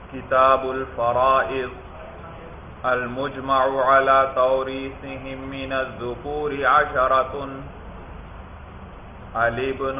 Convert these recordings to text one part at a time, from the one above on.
کتاب الفرائض المجمع على توریثهم من الذکور عشرة الابن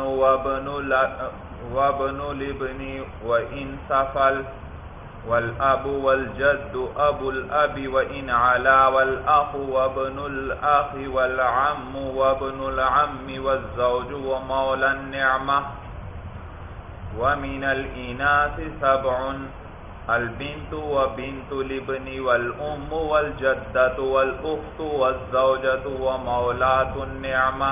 وابن الابن وإن سفل والأب والجد أبو الأب وإن علا والأخ وابن الأخ والعم وابن العم والزوج ومولى النعمة ومن الإناث 7 البنت وبنت الابن والأم والجدة والأخت والزوجة ومولاة النعمة.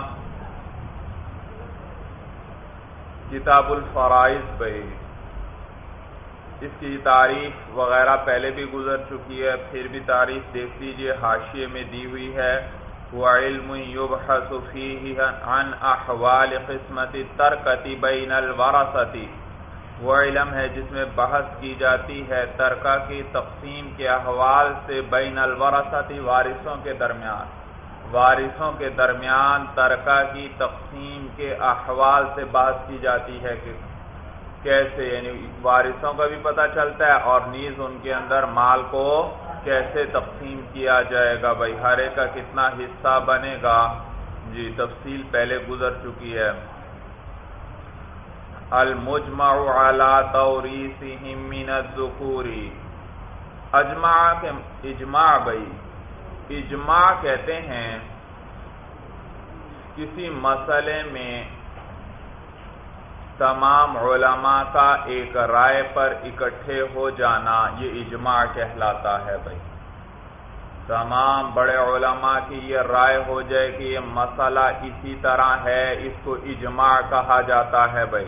کتاب الفرائض بھائی اس کی تعریف وغیرہ پہلے بھی گزر چکی ہے، پھر بھی تعریف دیکھ لیجئے، حاشیے میں دی ہوئی ہے. وعلم يبحث فيه عن احوال قسمت الترکۃ بین الورثۃ، وہ علم ہے جس میں بحث کی جاتی ہے ترکہ کی تقسیم کے احوال سے، بین الورثۃ وارثوں کے درمیان ترکہ کی تقسیم کے احوال سے بحث کی جاتی ہے کہ کیسے، یعنی وارثوں کا بھی پتہ چلتا ہے اور نیز ان کے اندر مال کو کیسے تقسیم کیا جائے گا، بھائی ہر ایک کا کتنا حصہ بنے گا. جی تفصیل پہلے گزر چکی ہے. المجمع علی توریثهم من الذکور، اجماع بھائی اجماع کہتے ہیں کسی مسئلے میں تمام علماء کا ایک رائے پر اکٹھے ہو جانا، یہ اجماع کہلاتا ہے. بھائی تمام بڑے علماء کی یہ رائے ہو جائے کہ یہ مسئلہ اسی طرح ہے، اس کو اجماع کہا جاتا ہے. بھائی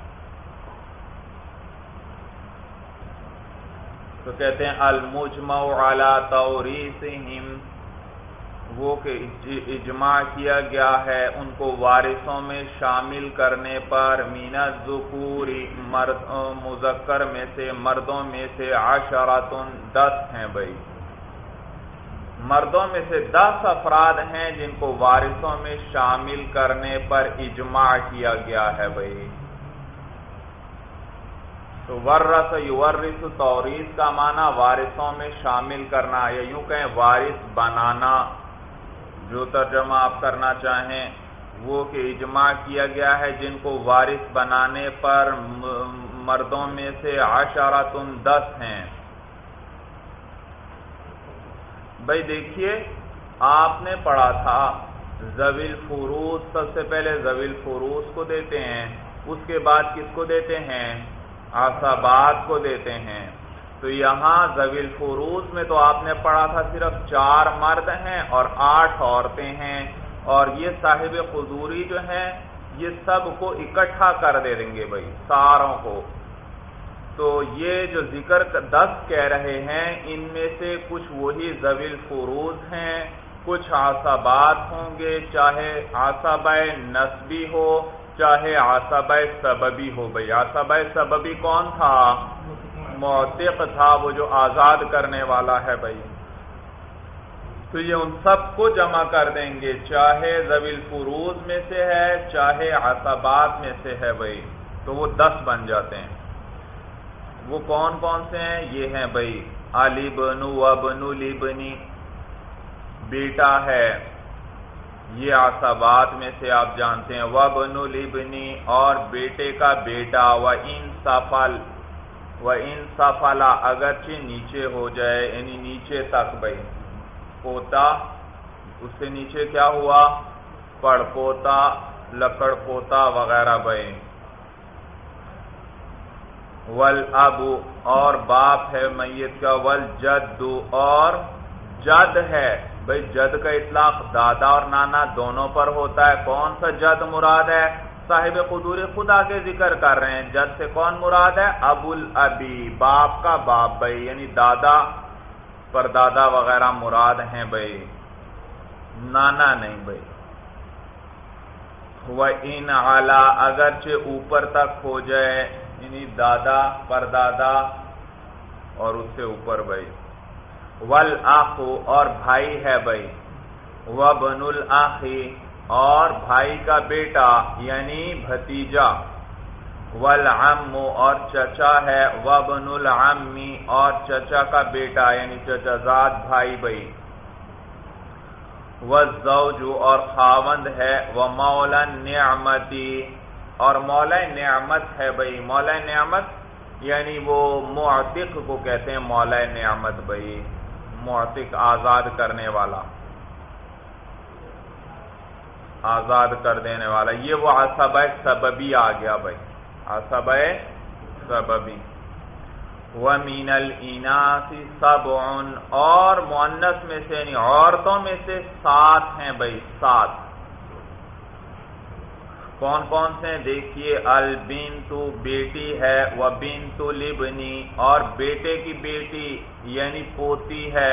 تو کہتے ہیں المجمع علی توریثهم، وہ کہ اجماع کیا گیا ہے ان کو وارثوں میں شامل کرنے پر، من الذکور مذکر میں سے، مردوں میں سے، 10 ہیں. بھائی مردوں میں سے 10 افراد ہیں جن کو وارثوں میں شامل کرنے پر اجماع کیا گیا ہے. بھائی تو ورث یورث، توریث کا معنی وارثوں میں شامل کرنا، یا یوں کہیں وارث بنانا، جو ترجمہ آپ کرنا چاہیں وہ کہ اجماع کیا گیا ہے جن کو وارث بنانے پر مردوں میں سے 10 ہیں. بھائی دیکھیے آپ نے پڑھا تھا ذوی الفروض، سب سے پہلے ذوی الفروض کو دیتے ہیں، اس کے بعد کس کو دیتے ہیں؟ عصبات کو دیتے ہیں. تو یہاں ذوی الفروض میں تو آپ نے پڑھا تھا صرف 4 مرد ہیں اور 8 عورتیں ہیں، اور یہ صاحب قدوری جو ہیں یہ سب کو اکٹھا کر دیں گے بھائی ساروں کو. تو یہ جو ذکر 10 کہہ رہے ہیں ان میں سے کچھ وہی ذوی الفروض ہیں، کچھ عصبات ہوں گے، چاہے عصبہ نسبی ہو چاہے عصبہ سببی ہو. بھائی عصبہ سببی کون تھا؟ معتق تھا، وہ جو آزاد کرنے والا ہے. بھائی تو یہ ان سب کو جمع کر دیں گے، چاہے ذوی الفروض میں سے ہے چاہے عصبات میں سے ہے. بھائی تو وہ 10 بن جاتے ہیں. وہ کون کون سے ہیں؟ یہ ہیں بھائی الابن وابن الابن، بیٹا ہے، یہ عصبات میں سے آپ جانتے ہیں. وابن الابن، اور بیٹے کا بیٹا. وَإِن سَفَلَ، اگرچہ نیچے ہو جائے، یعنی نیچے تک. بھائی پوتا، اس سے نیچے کیا ہوا؟ پڑ پوتا، لکڑ پوتا وغیرہ. بھائی والاب، اور باپ ہے میت کا. والجد، اور جد ہے. بھائی جد کا اطلاق دادا اور نانا دونوں پر ہوتا ہے. کون سا جد مراد ہے؟ صاحب قدوری خود آگے ذکر کر رہے ہیں. جد سے کون مراد ہے؟ ابو الابی، باپ کا باپ. بھائی یعنی دادا پر دادا وغیرہ مراد ہیں. بھائی نانا نہیں. بھائی وَإِنْ عَلَا، اگرچہ اوپر تک ہو جائے، یعنی دادا پر دادا اور اس سے اوپر. بھائی والآخ، اور بھائی ہے. بھائی وابن الاخ، اور بھائی کا بیٹا یعنی بھتیجا. والعم اور چچا ہے، وابن العم اور چچا کا بیٹا یعنی چچا زاد بھائی بھائی، والزوج اور خاوند ہے، ومولا النعمتی اور مولا نعمت ہے بھائی. مولا نعمت یعنی وہ معتق کو کہتے ہیں مولا نعمت بھائی، معتق آزاد کرنے والا، آزاد کر دینے والا. یہ وہ عصبہ سببی آ گیا بھائی، عصبہ سببی. وَمِنَ الْإِنَاثِ سَبْعٌ اور مؤنث میں سے یعنی عورتوں میں سے 7 ہیں بھائی، 7. کون کون سے دیکھیے، البنت بیٹی ہے، وبنت الابن اور بیٹے کی بیٹی یعنی پوتی ہے،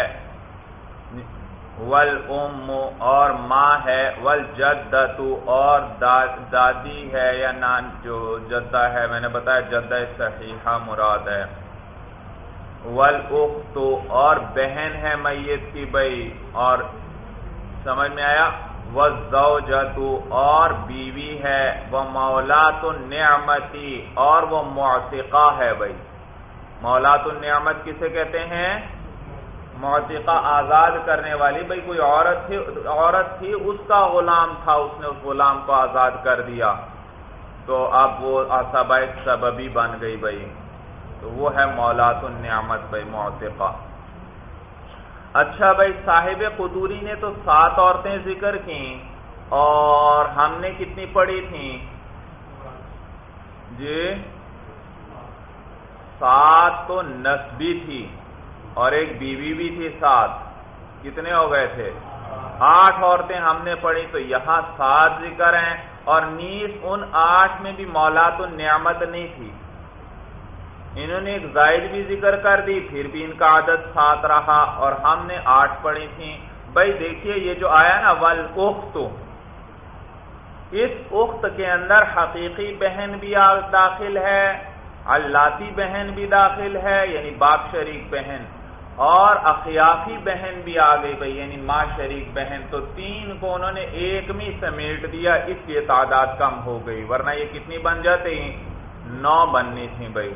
والام اور ماں ہے، والجدۃ اور دادی ہے یا نان جو جدہ ہے، میں نے بتایا جدہ صحیحہ مراد ہے، والاخت اور بہن ہے میت کی بھائی، اور سمجھ میں آیا، والزوجۃ اور بیوی ہے، ومولات النعمتی اور وہ معتقہ ہے بھائی. مولات النعمت کسے کہتے ہیں؟ معتقہ آزاد کرنے والی بھائی. کوئی عورت تھی اس کا غلام تھا، اس نے اس غلام کو آزاد کر دیا تو اب وہ عصبہ سببی بن گئی بھائی، تو وہ ہے مولات النعمت بھائی، معتقہ. اچھا بھائی، صاحب قدوری نے تو 7 عورتیں ذکر کی اور ہم نے کتنی پڑھی تھیں جی؟ 7 تو نسبی تھی اور ایک بیوی بھی تھی 7، کتنے ہو گئے تھے؟ 8 عورتیں ہم نے پڑھی، تو یہاں 7 ذکر ہیں اور نیز ان 8 میں بھی مولات النعمت نہیں تھی. انہوں نے ایک زائد بھی ذکر کر دی، پھر بھی ان کا عدد 7 رہا اور ہم نے 8 پڑھی تھیں بھائی. دیکھیے یہ جو آیا نا والاخت، اس اخت کے اندر حقیقی بہن بھی داخل ہے، علاتی بہن بھی داخل ہے یعنی باپ شریک بہن، اور اخیافی بہن بھی آ گئی بھائی یعنی ماں شریک بہن. تو 3 کو انہوں نے ایک میں سمیٹ دیا، اس لیے تعداد کم ہو گئی، ورنہ یہ کتنی بن جاتی؟ 9 بننی تھی بھائی.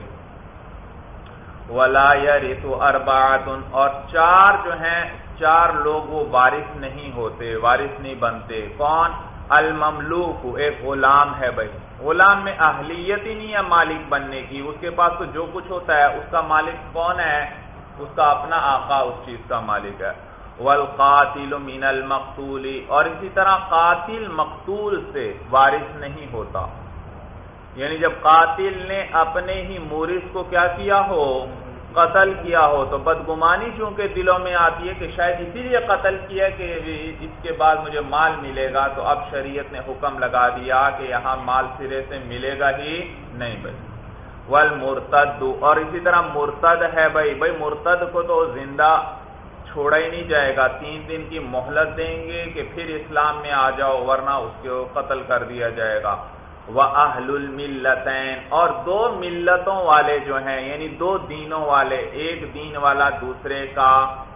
وَلَا يَرِثُ أَرْبَعَةٌ اور 4 جو ہیں 4 لوگ وہ وارث نہیں ہوتے، وارث نہیں بنتے. کون؟ المملوک، ایک غلام ہے بھائی. غلام میں اہلیت ہی نہیں ہے مالک بننے کی، اس کے پاس تو جو کچھ ہوتا ہے اس کا مالک کون ہے؟ اس کا اپنا آقا اس چیز کا مالک ہے. والقاتل من المقتول اور اسی طرح قاتل مقتول سے وارث نہیں ہوتا، یعنی جب قاتل نے اپنے ہی مورث کو کیا کیا ہو؟ قتل کیا ہو، تو بدگمانی چونکہ دلوں میں آتی ہے کہ شاید اسی لیے قتل کیا کہ اس کے بعد مجھے مال ملے گا، تو اب شریعت نے حکم لگا دیا کہ یہاں مال سرے سے ملے گا ہی نہیں بھائی. والمرتد اور اسی طرح مرتد ہے بھائی. مرتد کو تو زندہ چھوڑا ہی نہیں جائے گا، 3 دن کی مہلت دیں گے کہ پھر اسلام میں آ جاؤ ورنہ اس کو قتل کر دیا جائے گا. وَأَهْلُ الْمِلَّتَيْنِ اور 2 ملتوں والے جو ہیں یعنی 2 دینوں والے، ایک دین والا دوسرے کا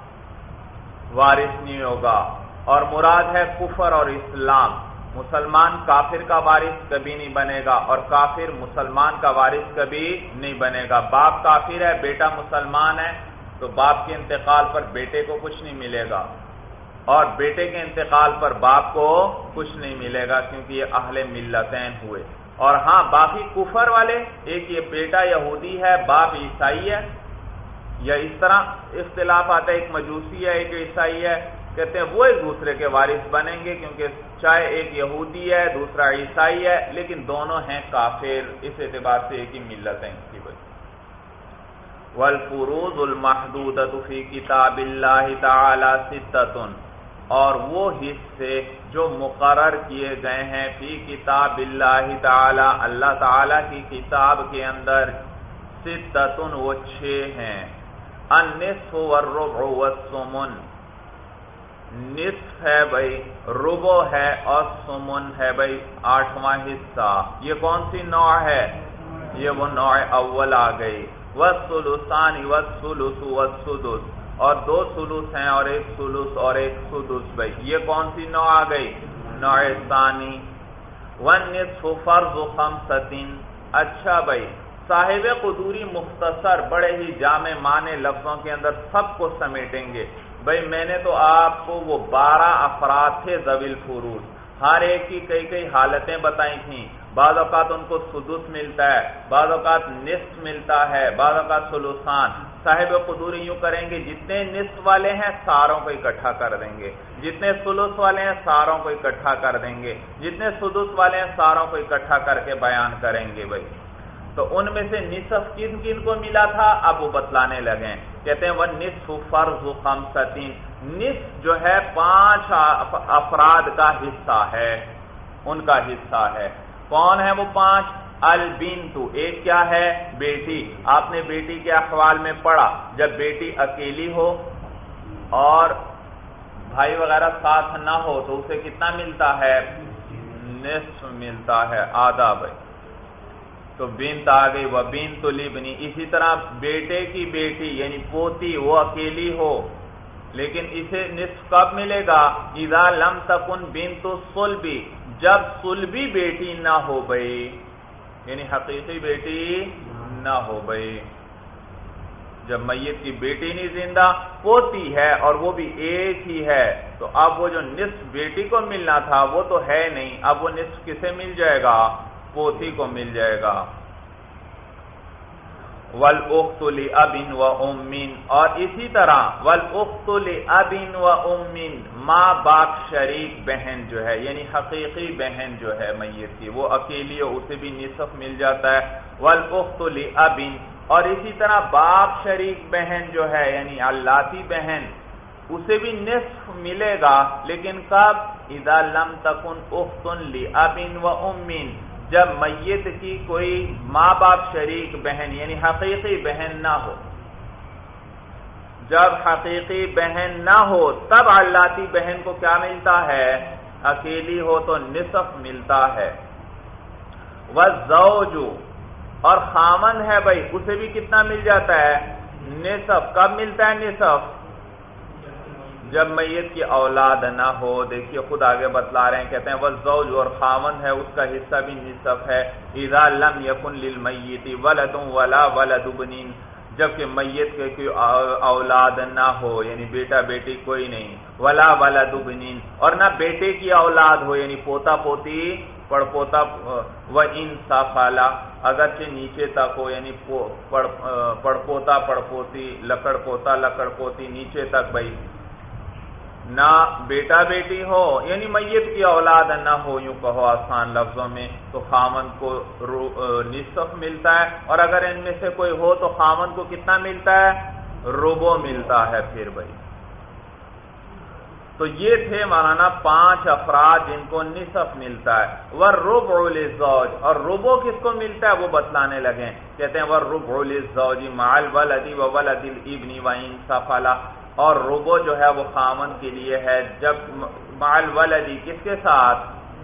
وارث نہیں ہوگا. اور مراد ہے کفر اور اسلام. مسلمان کافر کا وارث کبھی نہیں بنے گا اور کافر مسلمان کا وارث کبھی نہیں بنے گا. باپ کافر ہے، بیٹا مسلمان ہے، تو باپ کے انتقال پر بیٹے کو کچھ نہیں ملے گا اور بیٹے کے انتقال پر باپ کو کچھ نہیں ملے گا، کیونکہ یہ اہل ملتین ہوئے. اور ہاں باقی کفر والے، ایک یہ بیٹا یہودی ہے، باپ عیسائی ہے، یا اس طرح اختلاف آتا ہے، ایک مجوسی ہے ایک عیسائی ہے، کہتے ہیں وہ ایک دوسرے کے وارث بنیں گے کیونکہ چاہے ایک یہودی ہے دوسرا عیسائی ہے لیکن دونوں ہیں کافر، اس اعتبار سے ایک ہی ملت ہے ان کی وجہ. والفروض المحدودۃ فی کتاب اللہ تعالی 6 اور وہ حصے جو مقرر کیے گئے ہیں فی کتاب اللہ تعالی اللہ تعالی کی کتاب کے اندر 6 وہ 6 ہیں. النصف والربع والثمن، نصف ہے بھائی، ربع ہے اور ثمن ہے بھائی 8واں حصہ. یہ کون سی نوع ہے؟ یہ وہ نوع اول آ گئی. والثلثان والثلث والسدس اور 2 ثلث ہیں اور 1 ثلث اور 1 سدس بھائی. یہ کون سی نوع آ گئی؟ نوع ثانی. والنصف فرض 5 اچھا بھائی، صاحب قدوری مختصر بڑے ہی جامع معنی لفظوں کے اندر سب کو سمیٹیں گے. بھائی میں نے تو آپ کو وہ 12 افراد تھے ذوی الفروض، ہر ایک کی کئی کئی حالتیں بتائی تھیں. بعض اوقات ان کو سدس ملتا ہے، بعض اوقات نصف ملتا ہے، بعض اوقات ثلثان. صاحب قدوری یوں کریں گے جتنے نصف والے ہیں ساروں کو اکٹھا کر دیں گے، جتنے ثلث والے ہیں ساروں کو اکٹھا کر دیں گے، جتنے سدس والے ہیں ساروں کو اکٹھا کر کے بیان کریں گے. بھائی تو ان میں سے نصف کن کن کو ملا تھا اب وہ بتلانے لگے. کہتے ہیں وہ نصف فرض خمسطین، نصف جو ہے 5 افراد کا حصہ ہے، ان کا حصہ ہے. کون ہے وہ 5؟ البنت، ایک کیا ہے؟ بیٹی. آپ نے بیٹی کے احوال میں پڑھا، جب بیٹی اکیلی ہو اور بھائی وغیرہ ساتھ نہ ہو تو اسے کتنا ملتا ہے؟ نصف ملتا ہے، آدھا. بھائی تو بنت آ گئی، وہ بنت الابن. اسی طرح بیٹے کی بیٹی یعنی پوتی وہ اکیلی ہو لیکن اسے نصف کب ملے گا؟ اذا لم تکن بنت الصلبی، جب صلبی بیٹی نہ ہو بھائی، یعنی حقیقی بیٹی نہ ہو بھائی. جب میت کی بیٹی نہیں زندہ، پوتی ہے اور وہ بھی ایک ہی ہے، تو اب وہ جو نصف بیٹی کو ملنا تھا وہ تو ہے نہیں، اب وہ نصف کسے مل جائے گا؟ پوتی کو مل جائے گا. والأخت لأب وأم، اور اسی طرح والأخت لأب وأم، ماں باپ شریک بہن جو ہے یعنی حقیقی بہن جو ہے میت کی، وہ اکیلی ہو اسے بھی نصف مل جاتا ہے. والأخت لأب، اور اسی طرح باپ شریک بہن جو ہے یعنی اللاتی بہن، اسے بھی نصف ملے گا، لیکن کب؟ اذا لم تکن اخت لأب وأم، جب میت کی کوئی ماں باپ شریک بہن یعنی حقیقی بہن نہ ہو. جب حقیقی بہن نہ ہو تب اللاتی بہن کو کیا ملتا ہے؟ اکیلی ہو تو نصف ملتا ہے. والزوج، اور خامن ہے بھائی، اسے بھی کتنا مل جاتا ہے؟ نصف. کب ملتا ہے نصف؟ جب میت کی اولاد نہ ہو. دیکھیے خود آگے بتلا رہے ہیں، کہتے ہیں والزوج، اور خامن ہے اس کا حصہ بھی نصف ہے. اذا لم یکن للمیت ولد ولا ولد ابن، جبکہ میت کے کوئی اولاد نہ ہو یعنی بیٹا بیٹی کوئی نہیں. ولا ولد ابن، اور نہ بیٹے کی اولاد ہو یعنی پوتا پوتی پڑپوتا. وان سفلا، اگرچہ نیچے تک ہو یعنی پڑپوتا پڑپوتی، لکڑ پوتا لکڑ پوتی، نیچے تک بھائی نہ بیٹا بیٹی ہو یعنی میت کی اولاد نہ ہو، یوں کہو آسان لفظوں میں، تو خامن کو نصف ملتا ہے. اور اگر ان میں سے کوئی ہو تو خامن کو کتنا ملتا ہے؟ ربع ملتا ہے. پھر بھائی تو یہ تھے مولانا 5 افراد جن کو نصف ملتا ہے. والربع للزوج، اور ربع کس کو ملتا ہے وہ بتلانے لگے. کہتے ہیں والربع للزوج مع الولد وولد الابن وان سفلا، اور ربع جو ہے وہ خامن کے لیے ہے جب مع الولد، کس کے ساتھ؟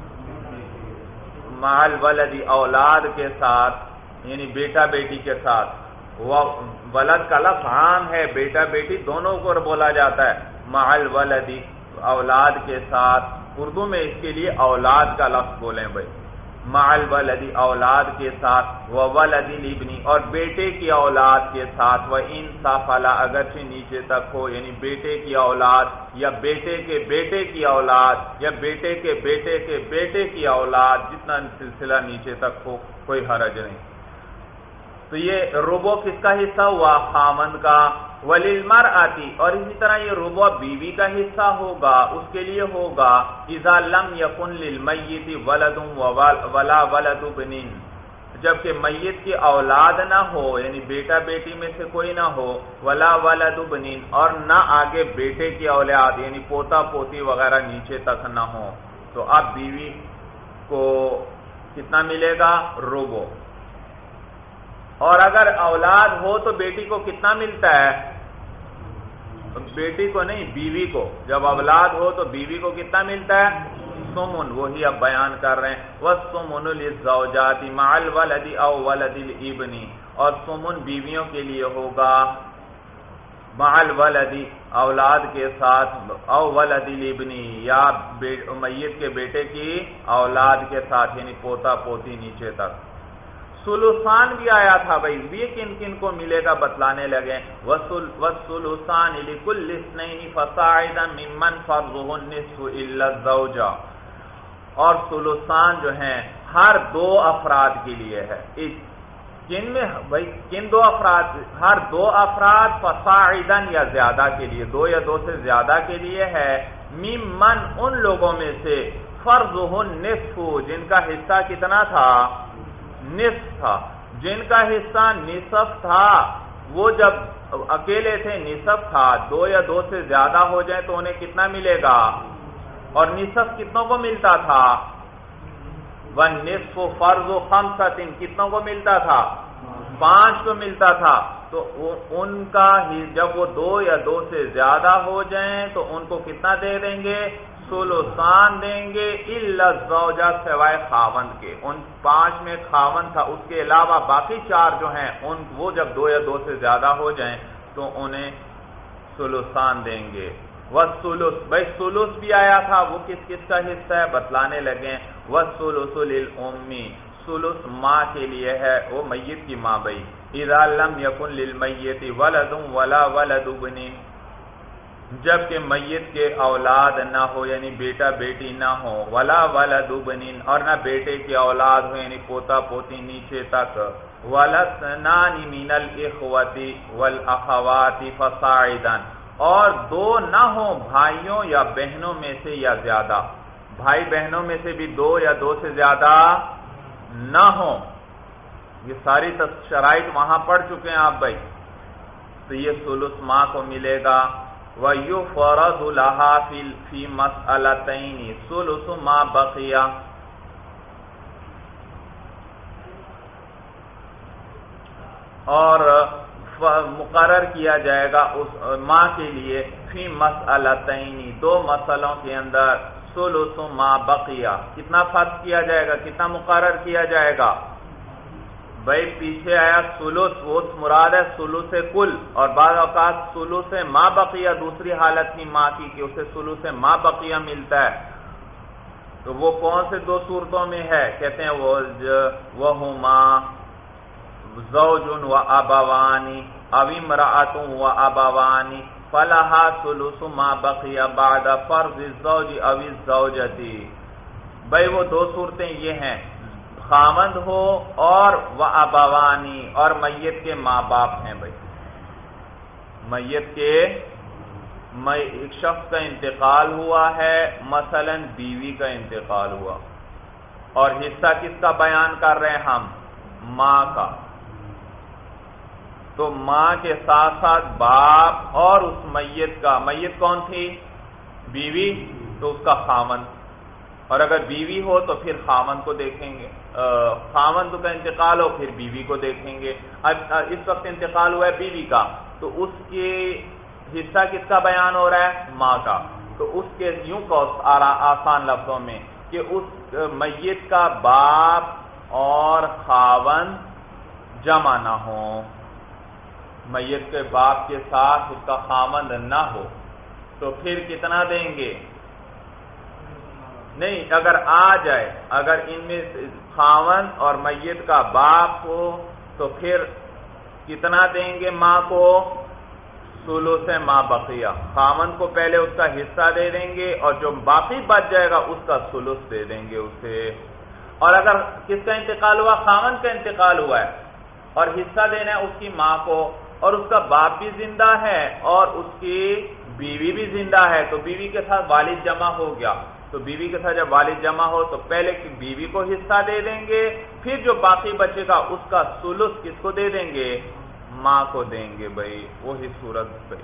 مع الولد، اولاد کے ساتھ یعنی بیٹا بیٹی کے ساتھ. وہ ولد کا لفظ عام ہے، بیٹا بیٹی دونوں کو بولا جاتا ہے. مع الولد، اولاد کے ساتھ. اردو میں اس کے لیے اولاد کا لفظ بولیں بھائی. مع الولد، اولاد کے ساتھ. وولد الابن، اور بیٹے کی اولاد کے ساتھ. وان سفلا، اگرچہ نیچے تک ہو یعنی بیٹے کی اولاد یا بیٹے کے بیٹے کی اولاد یا بیٹے کے بیٹے کے بیٹے کی اولاد، جتنا سلسلہ نیچے تک ہو کوئی حرج نہیں. تو یہ ربع کس کا حصہ ہوا؟ خامن کا. وللمرأة، اور اسی طرح یہ ربع بیوی کا حصہ ہوگا، اس کے لیے ہوگا اذا لم یکن للمیت ولد ولا ولد ابن، جبکہ میت کی اولاد نہ ہو یعنی بیٹا بیٹی میں سے کوئی نہ ہو. ولا ولد ابن، اور نہ آگے بیٹے کی اولاد یعنی پوتا پوتی وغیرہ نیچے تک نہ ہو. تو اب بیوی کو کتنا ملے گا؟ ربع. اور اگر اولاد ہو تو بیٹی کو کتنا ملتا ہے؟ بیٹی کو نہیں، بیوی کو. جب اولاد ہو تو بیوی کو کتنا ملتا ہے؟ سمن. وہی اب بیان کر رہے ہیں. والسمن للزوجات مع الولد او ولد الابن، اور سمن بیویوں کے لیے ہوگا مع الولد، اولاد کے ساتھ. او ولد الابن، یا میت کے بیٹے کی اولاد کے ساتھ یعنی پوتا پوتی نیچے تک. سلوسان بھی آیا تھا بھائی، یہ کن کن کو ملے گا بتلانے لگے. وَالسُّلُسَانِ لِكُلِّ اثْنَيْنِ فَصَاعِدًا مِمَّنْ فَرْضُهُ النِّصْفُ إِلَّا الزَّوْجَةُ. اور سلوسان جو ہیں ہر دو افراد کے لیے ہے. کن میں بھائی، کن دو افراد؟ ہر دو افراد فصاعدًا یا زیادہ کے لیے، دو یا دو سے زیادہ کے لیے ہے. ممن ان لوگوں میں سے فرضہ النصف جن کا حصہ کتنا تھا؟ نصف تھا. جن کا حصہ نصف تھا وہ جب اکیلے تھے نصف تھا، دو یا دو سے زیادہ ہو جائے تو انہیں کتنا ملے گا؟ اور نصف کتنوں کو ملتا تھا؟ وَالنِّصْفُ فَرْضُ خَمْسَةٍ کتنوں کو ملتا تھا؟ 5 کو ملتا تھا. تو ان کا جب وہ دو یا دو سے زیادہ ہو جائیں تو ان کو کتنا دے دیں گے؟ سلوسان دیں گے. الا الزوجہ سوائے خاوند کے. ان 5 میں خاوند تھا، اس کے علاوہ باقی 4 جو ہیں وہ جب دو یا دو سے زیادہ ہو جائیں تو انہیں سلوسان دیں گے. والثلث بھائی ثلث بھی آیا تھا، وہ کس کس کا حصہ ہے بتلانے لگے. والثلث للام ثلث ماں کے لیے ہے، وہ میت کی ماں بھائی. اذا لم يكن للمیت ولد ولا ولد ابن جبکہ میت کے اولاد نہ ہو یعنی بیٹا بیٹی نہ ہو، ولا ولد ابن اور نہ بیٹے کی اولاد ہو یعنی پوتا پوتی نیچے تک، ولثنان من الاخوة والاخوات فصاعدا اور دو نہ ہوں بھائیوں یا بہنوں میں سے یا زیادہ. بھائی بہنوں میں سے بھی دو یا دو سے زیادہ نہ ہوں. یہ ساری شرائط وہاں پڑھ چکے ہیں آپ بھائی. تو یہ ثلث ماں کو ملے گا. وَيُفْرَضُ لَهَا فِي مَسْأَلَتَيْنِ ثُلُثُ مَا بَقِيَ اور مقرر کیا جائے گا اس ماں کے لیے فی مسئلتین 2 مسئلوں کے اندر ثلث ما بقیہ کتنا فرض کیا جائے گا، کتنا مقرر کیا جائے گا. بھائی پیچھے آیا ثلث، وہ مراد ہے ثلث کل، اور بعض اوقات ثلث ما بقیہ دوسری حالت کی ماں کی کہ اسے ثلث ما بقیہ ملتا ہے. تو وہ کون سے 2 صورتوں میں ہے؟ کہتے ہیں وہما زوج و ابوانی او امرأۃ و ابوانی فلہا ثلث ما بقی بعد فرض الزوج او الزوجۃ. بھائی وہ 2 صورتیں یہ ہیں، خاوند ہو اور و ابوانی اور میت کے ماں باپ ہیں. بھائی میت کے ایک شخص کا انتقال ہوا ہے، مثلا بیوی کا انتقال ہوا، اور حصہ کس کا بیان کر رہے ہیں ہم؟ ماں کا. تو ماں کے ساتھ ساتھ باپ اور اس میت کا، میت کون تھی؟ بیوی، تو اس کا خاوند. اور اگر بیوی ہو تو پھر خاوند کو دیکھیں گے، خاوند کا انتقال ہو پھر بیوی کو دیکھیں گے. اب اس وقت انتقال ہوا ہے بیوی کا، تو اس کے حصہ کس کا بیان ہو رہا ہے؟ ماں کا. تو اس کے یوں کو آسان لفظوں میں کہ اس میت کا باپ اور خاوند جمع نہ ہوں، میت کے باپ کے ساتھ اس کا خاوند نہ ہو، تو پھر کتنا دیں گے؟ نہیں، اگر آ جائے، اگر ان میں خاوند اور میت کا باپ ہو تو پھر کتنا دیں گے ماں کو؟ ثلث ما بقیہ. خاوند کو پہلے اس کا حصہ دے دیں گے اور جو باقی بچ جائے گا اس کا ثلث دے دیں گے اسے. اور اگر کس کا انتقال ہوا؟ خاوند کا انتقال ہوا ہے اور حصہ دینا ہے اس کی ماں کو، اور اس کا باپ بھی زندہ ہے اور اس کی بیوی بھی زندہ ہے، تو بیوی کے ساتھ والد جمع ہو گیا. تو بیوی کے ساتھ جب والد جمع ہو تو پہلے کی بیوی کو حصہ دے دیں گے، پھر جو باقی بچے گا اس کا ثلث کس کو دے دیں گے؟ ماں کو دیں گے. بھائی وہی صورت. بھائی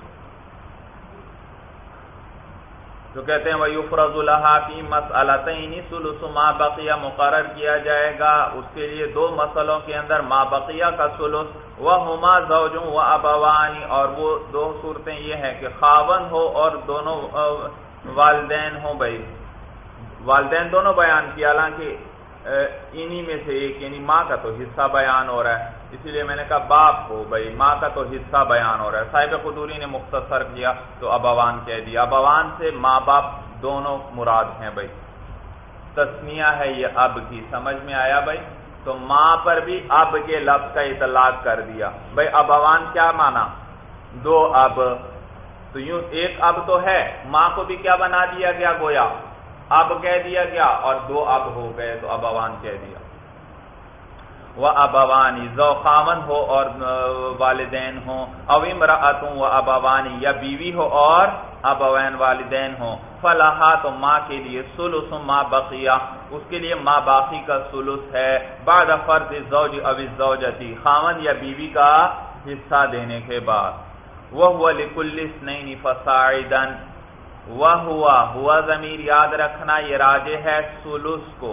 جو کہتے ہیں وَيُفْرَضُ لَهَا فِي مَسْأَلَتَيْنِ ثُلُثُ مَا بَقِيَ مقرر کیا جائے گا اس کے لیے 2 مسئلوں کے اندر ما بقیہ کا ثلث. وَهُمَا زَوْجٌ وَأَبَوَانِ اور وہ 2 صورتیں یہ ہیں کہ خاوند ہو اور دونوں والدین ہوں. بھائی والدین دونوں بیان کیا، حالانکہ انہی میں سے ایک یعنی ماں کا تو حصہ بیان ہو رہا ہے، اسی لیے میں نے کہا باپ ہو. بھائی ماں کا تو حصہ بیان ہو رہا ہے. صاحب قدوری نے مختصر کیا تو ابوان کہہ دیا. ابوان سے ماں باپ دونوں مراد ہیں. بھائی تسنیہ ہے یہ اب کی، سمجھ میں آیا بھائی؟ تو ماں پر بھی اب کے لفظ کا اطلاق کر دیا. بھائی ابوان کیا مانا؟ دو اب. تو یوں ایک اب تو ہے، ماں کو بھی کیا بنا دیا گیا؟ گویا اب کہہ دیا گیا، اور دو اب ہو گئے تو ابوان کہہ دیا. وہ ابوانی ذو خاوند ہو اور والدین ہوں، او امرأتوں و ابوانی یا بیوی ہو اور ابوین والدین ہوں، فلاحا تو ماں کے لیے ثلث ما بقیہ، اس کے لیے ما باقی کا ثلث ہے، بعد فرض الزوج او الزوجتی، خاوند یا بیوی کا حصہ دینے کے بعد. وہو لکل اثنین فصاعدا، ہوا ضمیر یاد رکھنا یہ راجع ہے ثلث کو.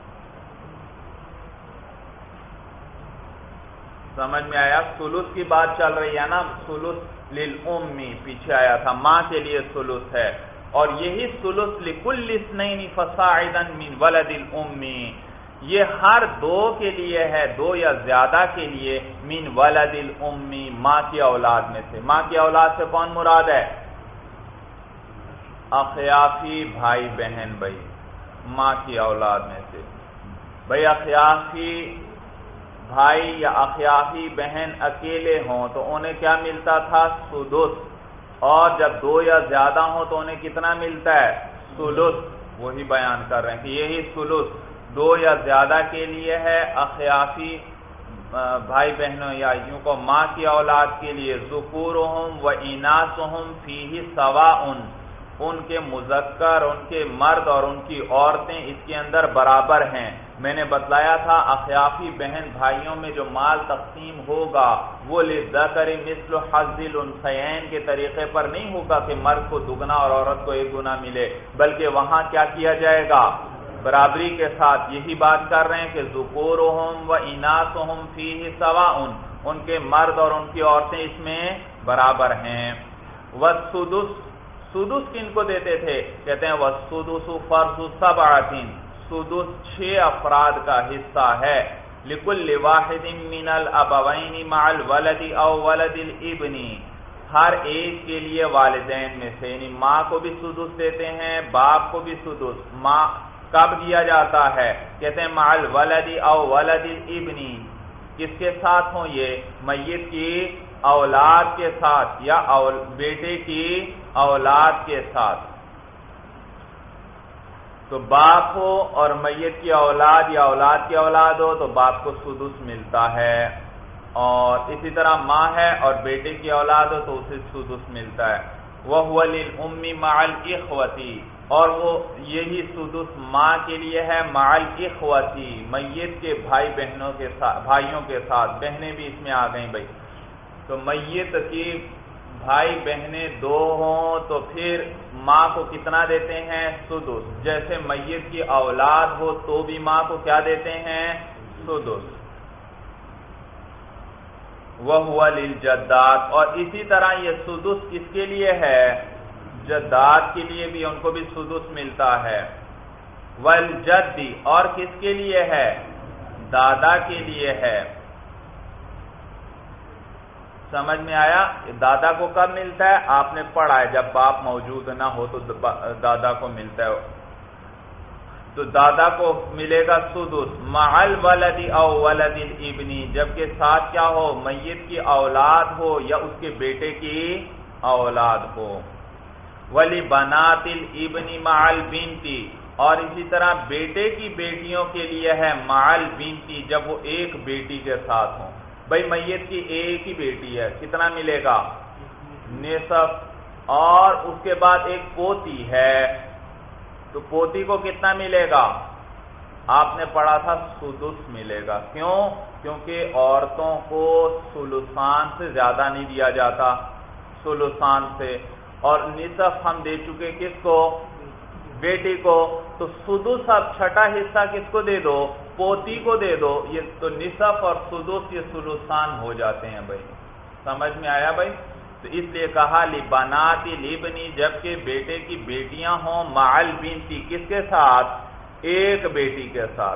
سمجھ میں آیا؟ ثلث کی بات چل رہی ہے نا، ثلث للأمی پیچھے آیا تھا، ماں کے لیے ثلث ہے، اور یہی ثلث لکل اثنین فصاعدا من ولد الأمی، یہ ہر دو کے لیے ہے، دو یا زیادہ کے لیے، من ولد الأمی، ماں کی اولاد میں سے. ماں کی اولاد سے کون مراد ہے؟ اخیافی بھائی بہن. بھائی ماں کی اولاد میں سے، بھائی اخیافی بھائی یا اخیافی بہن اکیلے ہوں تو انہیں کیا ملتا تھا؟ سدس. اور جب دو یا زیادہ ہوں تو انہیں کتنا ملتا ہے؟ ثلث. وہی بیان کر رہے ہیں کہ یہی ثلث دو یا زیادہ کے لیے ہے، اخیافی بھائی بہنوں یا یوں کو ماں کی اولاد کے لیے. ذکورہم و اناثہم فیہ سواء، ان کے مذکر، ان کے مرد اور ان کی عورتیں اس کے اندر برابر ہیں. میں نے بتلایا تھا اخیافی بہن بھائیوں میں جو مال تقسیم ہوگا وہ للذکر مثل حظ الانثیین کے طریقے پر نہیں ہوگا کہ مرد کو دگنا اور عورت کو ایک گنا ملے، بلکہ وہاں کیا کیا جائے گا؟ برابری کے ساتھ. یہی بات کر رہے ہیں کہ ذکورہم و اناثہم فیہ سواء، ان کے مرد اور ان کی عورتیں اس میں برابر ہیں. والسدس، سدس کن کو دیتے تھے؟ کہتے ہیں والسدس فرض سبعۃ، سدس 6 افراد کا حصہ ہے. لکل واحد من الابوین مع الولد او ولد الابن، ہر ایک کے لیے والدین میں سے، یعنی ماں کو بھی سدس دیتے ہیں، باپ کو بھی سدس. ماں کب دیا جاتا ہے؟ کہتے ہیں مع الولد او ولد الابن، کس کے ساتھ ہوں؟ یہ میت کی اولاد کے ساتھ یا بیٹے کی اولاد کے ساتھ. تو باپ ہو اور میت کی اولاد یا اولاد کی اولاد ہو تو باپ کو سدس ملتا ہے، اور اسی طرح ماں ہے اور بیٹے کی اولاد ہو تو اسے سدس ملتا ہے. وَهُوَ لِلْأُمِّ مَعَ الْإِخْوَةِ، اور وہ یہی سدس ماں کے لیے ہے مع الإخوة، میت کے بھائی بہنوں کے ساتھ، بھائیوں کے ساتھ. بہنیں بھی اس میں آ گئیں بھائی. تو میت کی بھائی بہنیں 2 ہوں تو پھر ماں کو کتنا دیتے ہیں؟ سدس. جیسے میت کی اولاد ہو تو بھی ماں کو کیا دیتے ہیں؟ سدس. وَهُوَ لِلْجَدَّاتِ، اور اسی طرح یہ سدس کس کے لیے ہے؟ جدات کے لیے بھی، ان کو بھی سدس ملتا ہے. وَالْجَدِّ، اور کس کے لیے ہے؟ دادا کے لیے ہے. سمجھ میں آیا؟ دادا کو کب ملتا ہے؟ آپ نے پڑھا ہے جب باپ موجود نہ ہو تو دادا کو ملتا ہے. تو دادا کو ملے گا سدس مع الولد او ولد الابن، جبکہ ساتھ کیا ہو؟ میت کی اولاد ہو یا اس کے بیٹے کی اولاد ہو. وَلِبَنَاتِ الْإِبْنِ مَعَ الْبِنْتِ، اور اسی طرح بیٹے کی بیٹیوں کے لیے ہے مع الْبِنْتِ، جب وہ ایک بیٹی کے ساتھ ہوں. بھائی میت کی ایک ہی بیٹی ہے، کتنا ملے گا؟ نصف. اور اس کے بعد ایک پوتی ہے تو پوتی کو کتنا ملے گا؟ آپ نے پڑھا تھا سدس ملے گا. کیوں؟ کیونکہ عورتوں کو ثلثان سے زیادہ نہیں دیا جاتا، ثلثان سے. اور نصف ہم دے چکے کس کو؟ بیٹی کو. تو سدس اب چھٹا حصہ کس کو دے دو؟ پوتی کو دے دو. یہ تو نصف اور سدس یہ ثلثان ہو جاتے ہیں بھائی. سمجھ میں آیا بھائی؟ تو اس لیے کہا لبنات الابن، جبکہ بیٹے کی بیٹیاں ہوں مع البنت، کس کے ساتھ؟ ایک بیٹی کے ساتھ.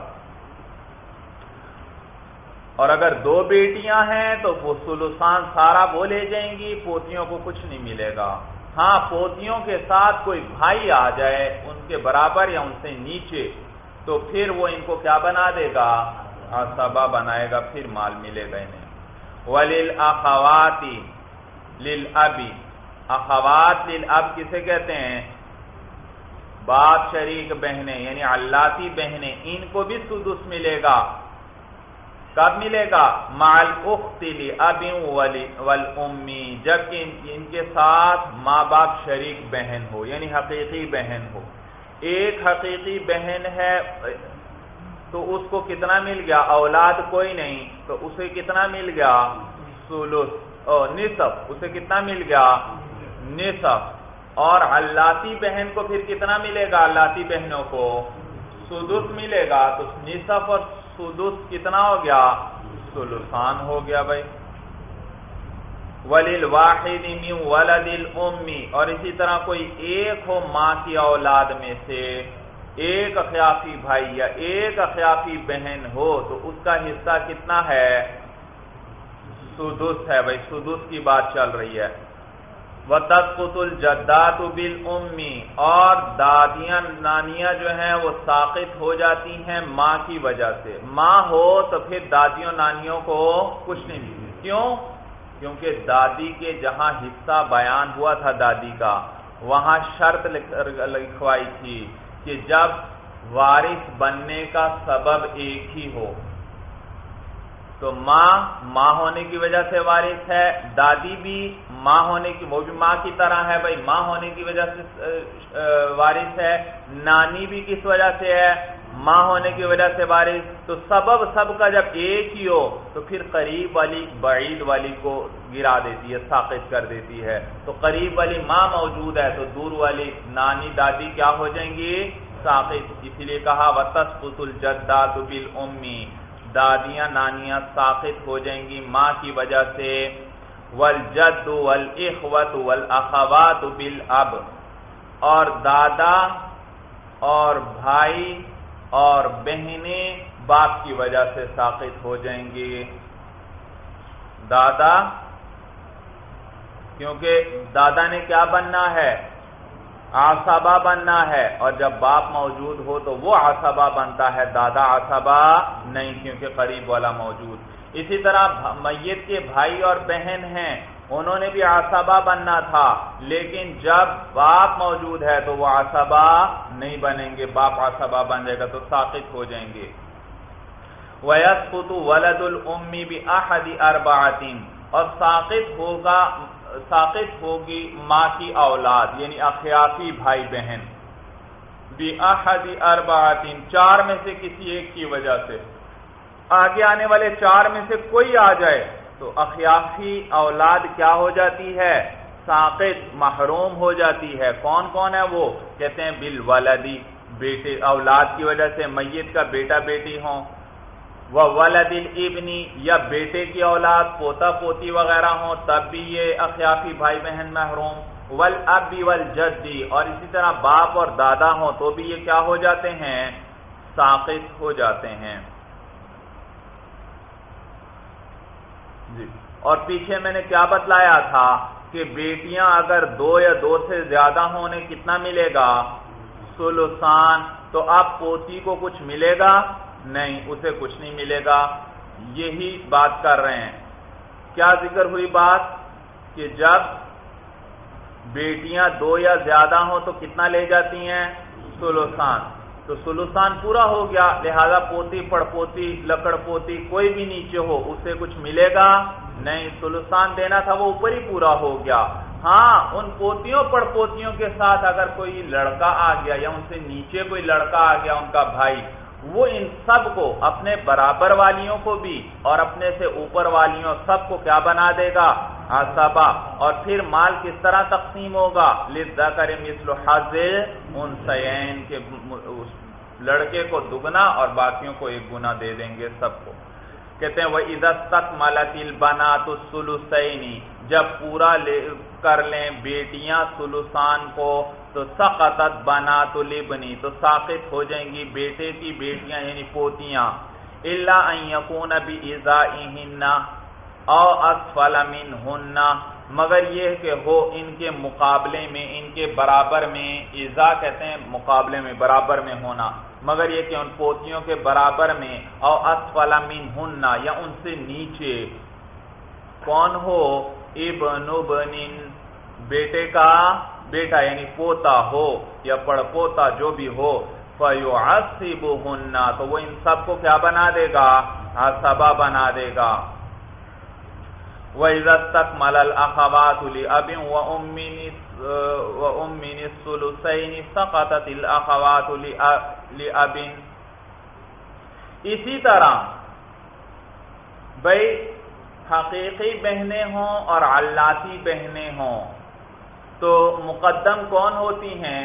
اور اگر 2 بیٹیاں ہیں تو وہ ثلثان سارا وہ لے جائیں گی، پوتیوں کو کچھ نہیں ملے گا. ہاں پوتیوں کے ساتھ کوئی بھائی آ جائے ان کے برابر یا ان سے نیچے تو پھر وہ ان کو کیا بنا دے گا؟ عصبہ بنائے گا، پھر مال ملے گا انہیں۔ وَلِلْأَخَوَاتِ لِلْأَبِ، اخوات للاب کسے کہتے ہیں؟ باپ شریک بہنیں یعنی علاتی بہنیں، ان کو بھی سدس ملے گا۔ کب ملے گا؟ مع الاخت لاب والام، جبکہ ان کے ساتھ ماں باپ شریک بہن ہو یعنی حقیقی بہن ہو۔ ایک حقیقی بہن ہے تو اس کو کتنا مل گیا؟ اولاد کوئی نہیں تو اسے کتنا مل گیا؟ ثلث نصف، اسے کتنا مل گیا؟ نصف۔ اور علاتی بہن کو پھر کتنا ملے گا؟ علاتی بہنوں کو سدس ملے گا، تو نصف اور سدس کتنا ہو گیا؟ ثلثان ہو گیا بھائی۔ وَلِلْوَاحِدِ مِنْ وَلَدِ الْأُمِّ، اور اسی طرح کوئی ایک ہو ماں کی اولاد میں سے، ایک اخیافی بھائی یا ایک اخیافی بہن ہو تو اس کا حصہ کتنا ہے؟ سدس ہے بھائی، سدس کی بات چل رہی ہے۔ وَتَسْقُطُ الْجَدَّاتُ بِالْأُمِّ، اور دادیاں نانیاں جو ہیں وہ ساقط ہو جاتی ہیں ماں کی وجہ سے۔ ماں ہو تو پھر دادیوں نانیوں کو کچھ نہیں ملتی۔ کیوں؟ کیونکہ دادی کے جہاں حصہ بیان ہوا تھا دادی کا، وہاں شرط لکھوائی تھی کہ جب وارث بننے کا سبب ایک ہی ہو، تو ماں ہونے کی وجہ سے وارث ہے، دادی بھی ماں ہونے کی، وہ بھی ماں کی طرح ہے بھائی، ماں ہونے کی وجہ سے وارث ہے، نانی بھی کس وجہ سے ہے؟ ماں ہونے کی وجہ سے وارث۔ تو سبب سب کا جب ایک ہی ہو تو پھر قریب والی بعید والی کو گرا دیتی ہے، ساقط کر دیتی ہے۔ تو قریب والی ماں موجود ہے تو دور والی نانی دادی کیا ہو جائیں گی؟ ساقط۔ اسی لیے کہا وَتَسْقُطُ الْجَدَّاتُ بِالْأُمِّ، دادیاں نانیاں ساقط ہو جائیں گی ماں کی وجہ سے۔ وَالْجَدُّ وَالْإِخْوَةُ وَالْأَخَوَاتُ بِالْأَبِ، اور دادا اور بھائی اور بہنیں باپ کی وجہ سے ساقط ہو جائیں گے۔ دادا، کیونکہ دادا نے کیا بننا ہے؟ عصبہ بننا ہے، اور جب باپ موجود ہو تو وہ عصبہ بنتا ہے، دادا عصبہ نہیں کیونکہ قریب والا موجود۔ اسی طرح میت کے بھائی اور بہن ہیں، انہوں نے بھی عصبہ بننا تھا، لیکن جب باپ موجود ہے تو وہ عصبہ نہیں بنیں گے، باپ عصبہ بن جائے گا تو ساقط ہو جائیں گے۔ وَيَسْقُطُ وَلَدُ الْأُمِّ بِأَحَدِ أَرْبَعَةٍ، اور ساقط ہوگی ماں کی اولاد یعنی اخیافی بھائی بہن، بِأَحَدِ أَرْبَعَةٍ، چار میں سے کسی ایک کی وجہ سے۔ آگے آنے والے چار میں سے کوئی آ جائے تو اخیافی اولاد کیا ہو جاتی ہے؟ ساقط، محروم ہو جاتی ہے۔ کون کون ہے وہ؟ کہتے ہیں بالولدی، بیٹے اولاد کی وجہ سے، میت کا بیٹا بیٹی ہوں، وولد الابن، یا بیٹے کی اولاد پوتا پوتی وغیرہ ہوں تب بھی یہ اخیافی بھائی بہن محروم، والاب والجدی، اور اسی طرح باپ اور دادا ہوں تو بھی یہ کیا ہو جاتے ہیں؟ ساقط ہو جاتے ہیں۔ جی، اور پیچھے میں نے کیا بتلایا تھا کہ بیٹیاں اگر دو یا دو سے زیادہ ہوں انہیں کتنا ملے گا؟ ثلثان۔ تو اب پوتی کو کچھ ملے گا؟ نہیں، اسے کچھ نہیں ملے گا۔ یہی بات کر رہے ہیں۔ کیا ذکر ہوئی بات؟ کہ جب بیٹیاں دو یا زیادہ ہوں تو کتنا لے جاتی ہیں؟ ثلثان۔ تو ثلثان پورا ہو گیا، لہذا پوتی پڑ پوتی لکڑ پوتی کوئی بھی نیچے ہو اسے کچھ ملے گا نہیں، ثلثان دینا تھا وہ اوپر ہی پورا ہو گیا۔ ہاں، ان پوتیوں پڑ پوتیوں کے ساتھ اگر کوئی لڑکا آ گیا یا ان سے نیچے کوئی لڑکا آ گیا ان کا بھائی، وہ ان سب کو، اپنے برابر والیوں کو بھی اور اپنے سے اوپر والیوں سب کو کیا بنا دے گا؟ عصبہ۔ اور پھر مال کس طرح تقسیم ہوگا؟ للذکر مثل حظ الانثیین، کے لڑکے کو دگنا اور باقیوں کو ایک گنا دے دیں گے سب کو۔ کہتے ہیں وَإِذَا اسْتَكْمَلَتِ الْبَنَاتُ الثُّلُثَيْنِ، جب پورا کر لیں بیٹیاں ثلثان کو، تو سقطت بنات الابن، تو ساقط ہو جائیں گی بیٹے کی بیٹیاں یعنی پوتیاں، الا ان یکون بإزائہن او اسفل منہن، مگر یہ کہ ہو ان کے مقابلے میں، ان کے برابر میں، ازا کہتے ہیں مقابلے میں، برابر میں ہونا، مگر یہ کہ ان پوتیوں کے برابر میں، او اسفل منہن یا ان سے نیچے، کون ہو؟ ابن بنین، بیٹے کا بیٹا یعنی پوتا ہو یا پڑ پوتا جو بھی ہو، فَيُعَصِّبُهُنَّ تو وہ ان سب کو کیا بنا دے گا؟ عصبہ بنا دے گا۔ وَإِذَا اسْتَكْمَلَ الْأَخَوَاتُ لِأَبٍ وَأُمٍّ الثُّلُثَيْنِ سَقَطَتِ الْأَخَوَاتُ لِأَبٍ۔ اسی طرح بھئی حقیقی بہنیں ہوں اور علاتی بہنیں ہوں تو مقدم کون ہوتی ہیں؟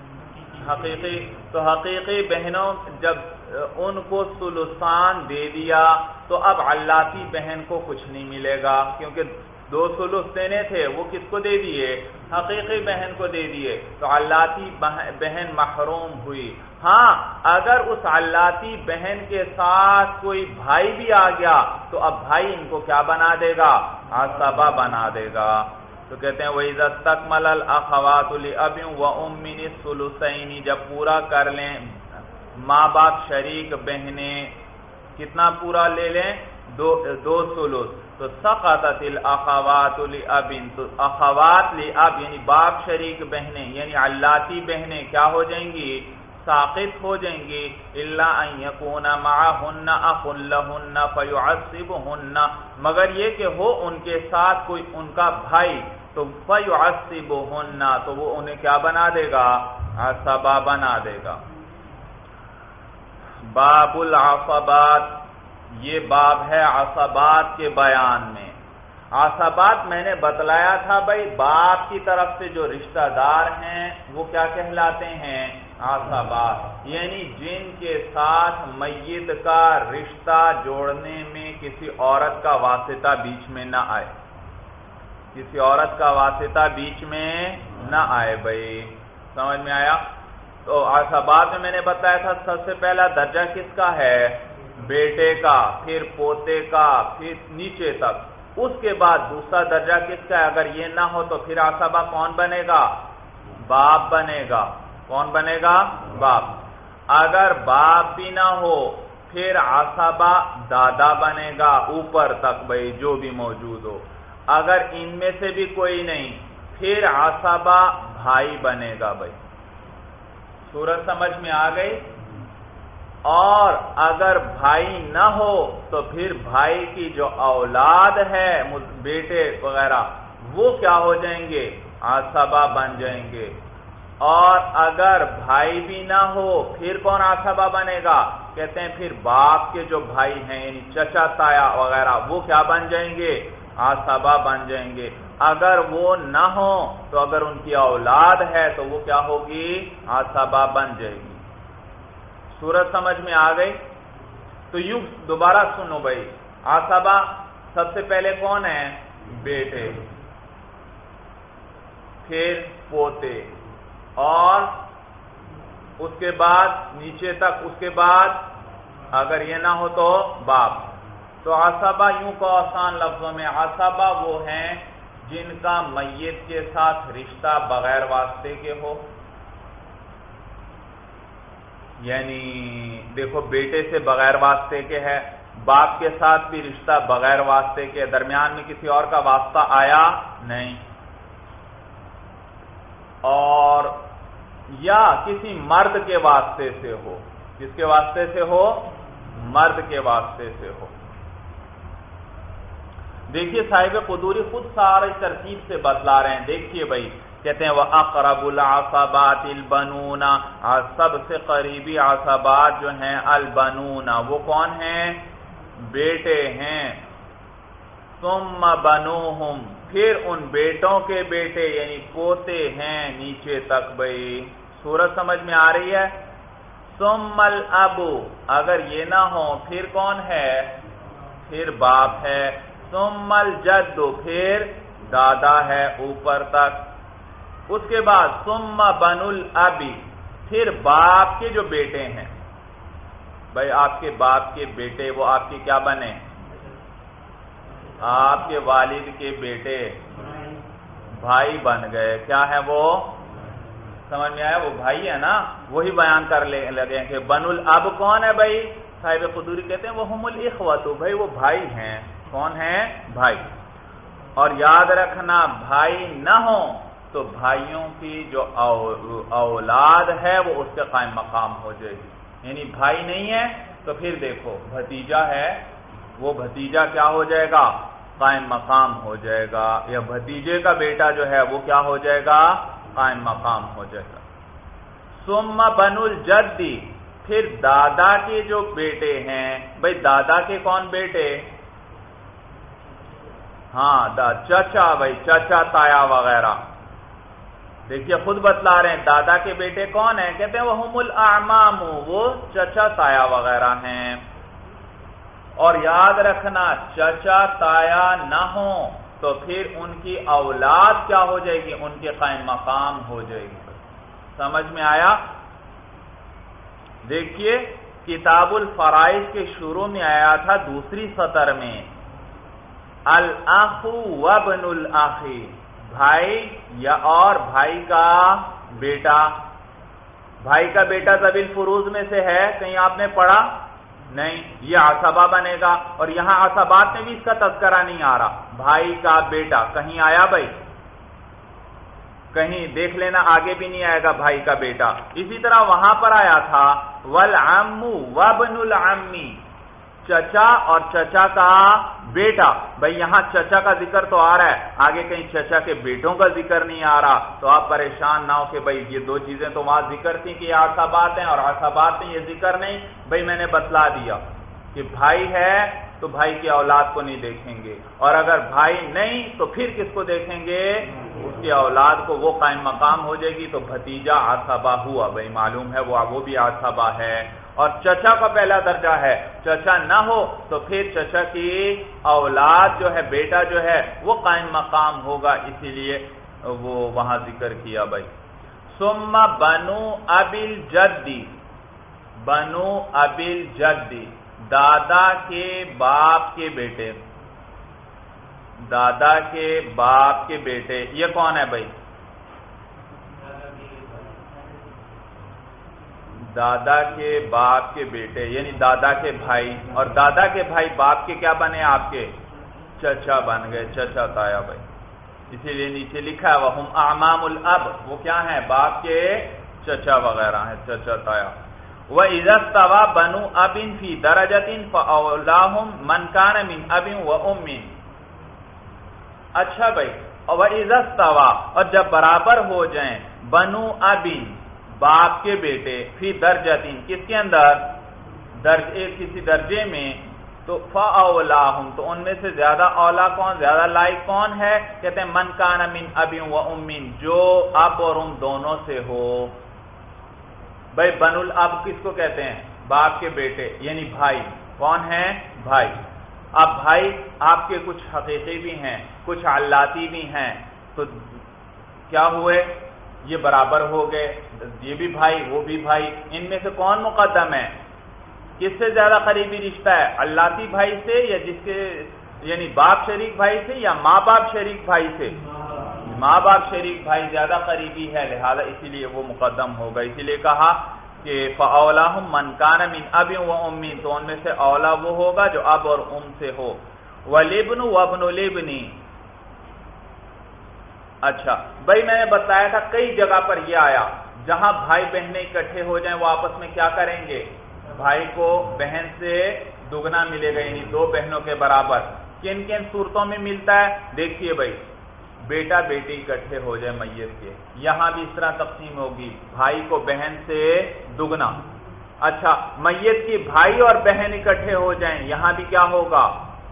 حقیقی بہنوں جب ان کو ثلثان دے دیا تو اب علاتی بہن کو کچھ نہیں ملے گا، کیونکہ 2 ثلث دینے تھے، وہ کس کو دے دیے؟ حقیقی بہن کو دے دیے، تو علاتی بہن محروم ہوئی۔ ہاں اگر اس علاتی بہن کے ساتھ کوئی بھائی بھی آ گیا تو اب بھائی ان کو کیا بنا دے گا؟ عصبہ بنا دے گا۔ تو کہتے ہیں وَإِذَا اسْتَكْمَلَ الْأَخَوَاتُ لِأَبٍ وَأُمٍّ الثُّلُثَيْنِ جب پورا کر لیں ماں باپ شریک بہنیں، کتنا پورا لے لیں؟ 2 ثلث، تو سقطت الاخوات لأب تو اخوات لأب یعنی باپ شریک بہنیں یعنی علاتی بہنیں کیا ہو جائیں گی؟ ساقط ہو جائیں گی، الا ان یکون معهن اخ لهن فیعصبهن مگر یہ کہ ہو ان کے ساتھ کوئی ان کا بھائی تو فیعصبهن تو وہ انہیں کیا بنا دے گا؟ عصبہ بنا دے گا۔ باب العصبات، یہ باب ہے عصبات کے بیان میں۔ عصبات میں نے بتلایا تھا بھائی باپ کی طرف سے جو رشتہ دار ہیں وہ کیا کہلاتے ہیں؟ عصبات، یعنی جن کے ساتھ میت کا رشتہ جوڑنے میں کسی عورت کا واسطہ بیچ میں نہ آئے، کسی عورت کا واسطہ بیچ میں نہ آئے۔ بھائی سمجھ میں آیا؟ تو عصبات میں نے بتایا تھا سب سے پہلا درجہ کس کا ہے؟ بیٹے کا، پھر پوتے کا، پھر نیچے تک۔ اس کے بعد دوسرا درجہ کس کا ہے؟ اگر یہ نہ ہو تو پھر عصبہ کون بنے گا؟ باپ بنے گا۔ کون بنے گا؟ باپ۔ اگر باپ بھی نہ ہو پھر عصبہ دادا بنے گا اوپر تک، بھائی جو بھی موجود ہو۔ اگر ان میں سے بھی کوئی نہیں پھر عصبہ بھائی بنے گا۔ بھائی صورت سمجھ میں آ گئی؟ اور اگر بھائی نہ ہو تو پھر بھائی کی جو اولاد ہے بیٹے وغیرہ وہ کیا ہو جائیں گے؟ عصبہ بن جائیں گے۔ اور اگر بھائی بھی نہ ہو پھر کون عصبہ بنے گا؟ کہتے ہیں پھر باپ کے جو بھائی ہیں یعنی چچا تایا وغیرہ وہ کیا بن جائیں گے؟ عصبہ بن جائیں گے۔ اگر وہ نہ ہو تو اگر ان کی اولاد ہے تو وہ کیا ہوگی؟ عصبہ بن جائے گی۔ صورت سمجھ میں آ گئی؟ تو یوں دوبارہ سنو بھائی، عصبہ سب سے پہلے کون ہے؟ بیٹے، پھر پوتے، اور اس کے بعد نیچے تک، اس کے بعد اگر یہ نہ ہو تو باپ۔ تو عصبہ یوں کو آسان لفظوں میں عصبہ وہ ہیں جن کا میت کے ساتھ رشتہ بغیر واسطے کے ہو۔ یعنی دیکھو بیٹے سے بغیر واسطے کے ہے، باپ کے ساتھ بھی رشتہ بغیر واسطے کے، درمیان میں کسی اور کا واسطہ آیا نہیں، اور یا کسی مرد کے واسطے سے ہو۔ کس کے واسطے سے ہو؟ مرد کے واسطے سے ہو۔ دیکھیے صاحب قدوری خود سارے ترتیب سے بتلا رہے ہیں۔ دیکھیے بھائی کہتے ہیں وَأَقْرَبُ الْعَصَبَاتِ الْبَنُونَ، سب سے قریبی عصبات جو ہیں البنون وہ کون ہیں؟ بیٹے ہیں۔ ثُمَّ بَنُوهُمْ پھر ان بیٹوں کے بیٹے یعنی پوتے ہیں نیچے تک۔ بھائی صورت سمجھ میں آ رہی ہے؟ ثُمَّ الْأَبُ اگر یہ نہ ہو پھر کون ہے؟ پھر باپ ہے۔ ثُمَّ الْجَدُّ پھر دادا ہے اوپر تک۔ اس کے بعد ثُمَّ بَنُو الْأَبِ پھر باپ کے جو بیٹے ہیں۔ بھائی آپ کے باپ کے بیٹے وہ آپ کے کیا بنے؟ آپ کے والد کے بیٹے بھائی بن گئے۔ کیا ہے وہ؟ سمجھ میں آیا؟ وہ بھائی ہے نا، وہی بیان کر لگے کہ بنو الاب کون ہے بھائی؟ صاحب قدوری کہتے ہیں وہ ہم الاخوۃ، بھائی وہ بھائی ہیں۔ کون ہیں؟ بھائی۔ اور یاد رکھنا بھائی نہ ہو تو بھائیوں کی جو اولاد ہے وہ اس کے قائم مقام ہو جائے گی، یعنی بھائی نہیں ہے تو پھر دیکھو بھتیجا ہے، وہ بھتیجا کیا ہو جائے گا؟ قائم مقام ہو جائے گا، یا بھتیجے کا بیٹا جو ہے وہ کیا ہو جائے گا؟ قائم مقام ہو جائے گا۔ ثم بنو الجدی، پھر دادا کے جو بیٹے ہیں، بھائی دادا کے کون بیٹے؟ ہاں چچا، بھائی چچا تایا وغیرہ، دیکھیے خود بتلا رہے ہیں دادا کے بیٹے کون ہیں، کہتے ہیں وہ ہم الاعمام، وہ چچا تایا وغیرہ ہیں۔ اور یاد رکھنا چچا تایا نہ ہو تو پھر ان کی اولاد کیا ہو جائے گی؟ ان کے قائم مقام ہو جائے گی۔ سمجھ میں آیا؟ دیکھیے کتاب الفرائض کے شروع میں آیا تھا دوسری سطر میں الاخ وابن الاخ، بھائی یا اور بھائی کا بیٹا۔ بھائی کا بیٹا ذوی الفروض میں سے ہے، کہیں آپ نے پڑھا؟ نہیں، یہ عصبہ بنے گا، اور یہاں عصبات میں بھی اس کا تذکرہ نہیں آ رہا۔ بھائی کا بیٹا کہیں آیا بھائی؟ کہیں دیکھ لینا، آگے بھی نہیں آئے گا بھائی کا بیٹا۔ اسی طرح وہاں پر آیا تھا والعم وابن العم، چچا اور چچا کا بیٹا۔ بھائی یہاں چچا کا ذکر تو آ رہا ہے، آگے کہیں چچا کے بیٹوں کا ذکر نہیں آ رہا، تو آپ پریشان نہ ہو کہ بھائی یہ دو چیزیں تو وہاں ذکر تھی کہ یہ عصبات ہیں، اور عصبات میں یہ ذکر نہیں۔ بھائی میں نے بتلا دیا کہ بھائی ہے تو بھائی کی اولاد کو نہیں دیکھیں گے، اور اگر بھائی نہیں تو پھر کس کو دیکھیں گے؟ اس کی اولاد کو، وہ قائم مقام ہو جائے گی۔ تو بھتیجا عصبہ ہوا، بھائی معلوم ہے وہ بھی عصبہ ہے۔ اور چچا کا پہلا درجہ ہے، چچا نہ ہو تو پھر چچا کی اولاد جو ہے، بیٹا جو ہے وہ قائم مقام ہوگا، اسی لیے وہ وہاں ذکر کیا بھائی۔ ثم بنو ابی الجدی، بنو ابی الجدی، دادا کے باپ کے بیٹے، دادا کے باپ کے بیٹے، یہ کون ہے بھائی؟ دادا کے باپ کے بیٹے یعنی دادا کے بھائی، اور دادا کے بھائی باپ کے کیا بنے؟ آپ کے چچا بن گئے، چچا تایا بھائی۔ اسی لیے نیچے لکھا ہے وَهُمْ أَعْمَامُ الْأَبْ، وہ کیا ہیں؟ باپ کے چچا وغیرہ ہیں، چچا تایا۔ وَإِذَا اسْتَوَى بَنُو أَبٍ فِي دَرَجَةٍ فَأَوْلَاهُمْ مَنْ كَانَ مِنْ أَبٍ وَأُمٍّ۔ اچھا بھائی، وَإِذَا اسْتَوَى، اور جب برابر ہو جائیں، بنو ابن، باپ کے بیٹے، فی درجتین، کس کے اندر؟ کسی درجے میں، تو فاولاہم، تو ان میں سے زیادہ اولا کون، زیادہ لائق کون ہے؟ کہتے ہیں من کان من اب و ام، جو اب اور ام دونوں سے ہو۔ بھائی بنو الاب کس کو کہتے ہیں؟ باپ کے بیٹے یعنی بھائی۔ کون ہیں؟ بھائی۔ اب بھائی آپ کے کچھ حقیقی بھی ہیں، کچھ علاتی بھی ہیں، تو کیا ہوئے؟ یہ برابر ہو گئے، یہ بھی بھائی وہ بھی بھائی۔ ان میں سے کون مقدم ہے؟ کس سے زیادہ قریبی رشتہ ہے؟ علاتی بھائی سے، یا جس کے یعنی باپ شریک بھائی سے، یا ماں باپ شریک بھائی سے؟ ماں باپ شریک بھائی زیادہ قریبی ہے، لہذا اسی لیے وہ مقدم ہوگا۔ اسی لیے کہا کہ فَأَوْلَاهُمْ مَنْ كَانَ مِنْ أَبٍ وَأُمٍّ، تو ان میں سے اولا وہ ہوگا جو اب اور ام سے ہو۔ وَالِابْنُ وَابْنُ الْابْنِ، اچھا بھائی میں نے بتایا تھا کئی جگہ پر یہ آیا جہاں بھائی بہنیں اکٹھے ہو جائیں وہ آپس میں کیا کریں گے؟ بھائی کو بہن سے دگنا ملے گا، یعنی دو بہنوں کے برابر۔ کن کن صورتوں میں ملتا ہے؟ دیکھیے بھائی، بیٹا بیٹی اکٹھے ہو جائے میت کے، یہاں بھی اس طرح تقسیم ہوگی، بھائی کو بہن سے دگنا۔ اچھا میت کی بھائی اور بہن اکٹھے ہو جائیں، یہاں بھی کیا ہوگا؟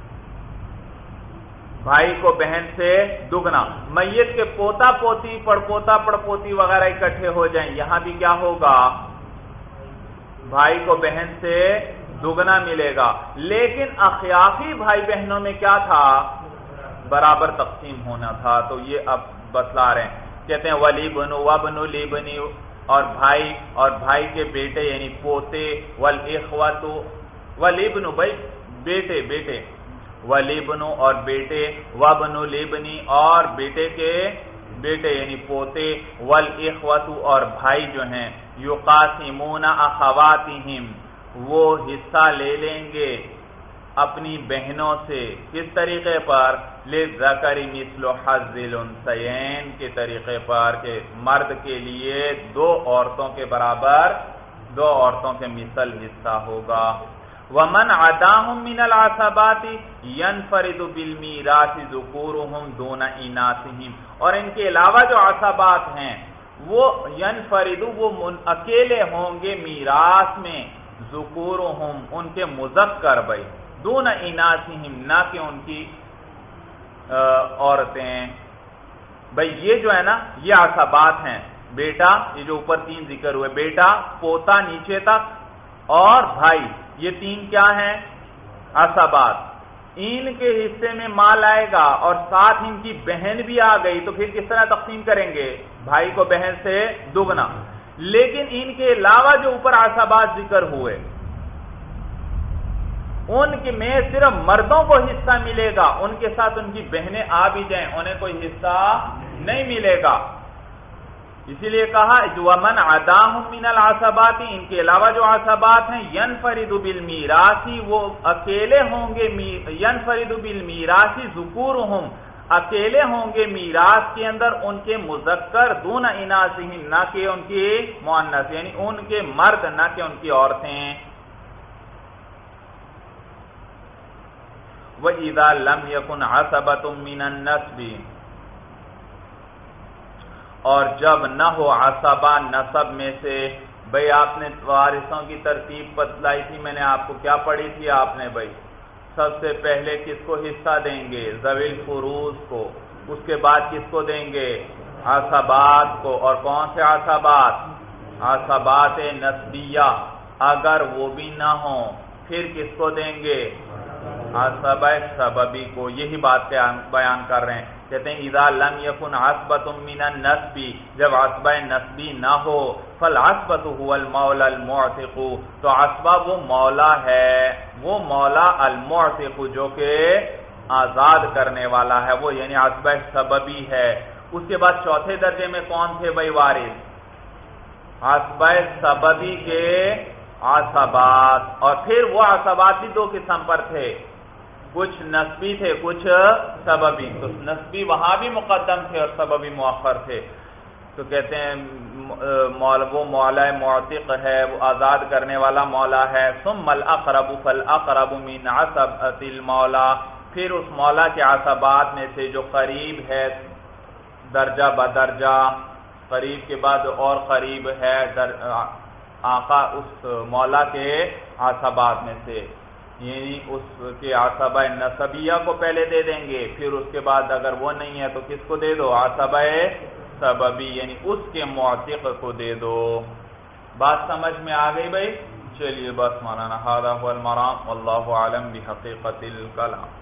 بھائی کو بہن سے دگنا۔ میت کے پوتا پوتی، پڑپوتا پڑپوتی وغیرہ اکٹھے ہو جائیں، یہاں بھی کیا ہوگا؟ بھائی کو بہن سے دگنا ملے گا۔ لیکن اخیافی بھائی بہنوں میں کیا تھا؟ برابر تقسیم ہونا تھا، تو یہ اب بتلا رہے ہیں، کہتے ہیں وَالِابْنُ وَابْنُ الْابْنِ، اور بھائی کے بیٹے یعنی پوتے، وَالْإِخْوَةُ، وَالِابْنُ بھائی بیٹے، وَالِابْنُ اور بیٹے، وَابْنُ الْابْنِ اور بیٹے کے بیٹے یعنی پوتے، والاخوۃ اور بھائی جو ہیں، یقاسمون اخواتہم وہ حصہ لے لیں گے اپنی بہنوں سے، کس طریقے پر؟ للذکر مثل حظ الانثیین کے طریقے پر کہ مرد کے لیے دو عورتوں کے برابر، دو عورتوں کے مثل حصہ ہوگا۔ ومن عداهم من العصبات ينفرد بالمیراث ذکورهم دون اناثهم، اور ان کے علاوہ جو عصبات ہیں وہ ینفرد وہ اکیلے ہوں گے میراث میں، ذکورهم ان کے مذکر بھائی، دون اناثهم نہ کہ ان کی عورتیں۔ بھائی یہ جو ہے نا یہ عصبات ہیں، بیٹا یہ جو اوپر تین ذکر ہوئے، بیٹا، پوتا نیچے تک اور بھائی، یہ تین کیا ہیں؟ عصبات۔ ان کے حصے میں مال آئے گا اور ساتھ ان کی بہن بھی آ گئی تو پھر کس طرح تقسیم کریں گے؟ بھائی کو بہن سے دگنا۔ لیکن ان کے علاوہ جو اوپر عصبات ذکر ہوئے ان کے میں صرف مردوں کو حصہ ملے گا، ان کے ساتھ ان کی بہنیں آ بھی جائیں انہیں کوئی حصہ نہیں ملے گا۔ اسی لیے کہا ومن عداهم من العصبات، ان کے علاوہ جو عصبات ہیں، ینفرد بالمیراث وہ اکیلے ہوں گے، ینفرد بالمیراث ذکورهم اکیلے ہوں گے میراث کے اندر ان کے مذکر، دون اناثهم نہ کہ ان کی مؤنث یعنی ان کے مرد نہ کہ ان کی عورتیں۔ وَإِذَا لَمْ يَكُنْ عَصَبَةٌ مِّنَ النَّسْبِ، اور جب نہ ہو عصبہ نسب میں سے۔ بھئی آپ نے وارثوں کی ترتیب بتلائی تھی، میں نے آپ کو کیا پڑھی تھی؟ آپ نے بھئی سب سے پہلے کس کو حصہ دیں گے؟ ذوی الفروض کو، اس کے بعد کس کو دیں گے؟ عصبات کو۔ اور کون سے عصبات؟ عصبات نسبیہ، اگر وہ بھی نہ ہوں پھر کس کو دیں گے؟ عصبہ سببی کو۔ یہی بات بیان کر رہے ہیں، کہتے ہیں اذا لم یکن عصبۃ من النسب، جب عصبہ نسبی نہ ہو، فالعصبۃ هو المولا المعتق، تو عصبہ وہ مولا ہے، وہ مولا المعتق جو کہ آزاد کرنے والا ہے، وہ یعنی عصبہ سببی ہے۔ اس کے بعد چوتھے درجے میں کون تھے بھائی وارث؟ عصبہ سببی کے عصبات، اور پھر وہ عصبات بھی دو قسم پر تھے، کچھ نسبی تھے کچھ سببی، تو نسبی وہاں بھی مقدم تھے اور سببی مؤخر تھے۔ تو کہتے ہیں وہ مولا معتق ہے، وہ آزاد کرنے والا مولا ہے۔ ثم الاقرب فالاقرب من عصبۃ المولا، پھر اس مولا کے عصبات میں سے جو قریب ہے درجہ بدرجہ، قریب کے بعد اور قریب ہے آقا اس مولا کے عصبات میں سے، یعنی اس کے عصبہ نسبیہ کو پہلے دے دیں گے، پھر اس کے بعد اگر وہ نہیں ہے تو کس کو دے دو؟ عصبہ سببی یعنی اس کے معتق کو دے دو۔ بات سمجھ میں آ گئی بھائی؟ چلیے بس مولانا، ھذا ھو المرام، واللہ اعلم بحقیقت الکلام۔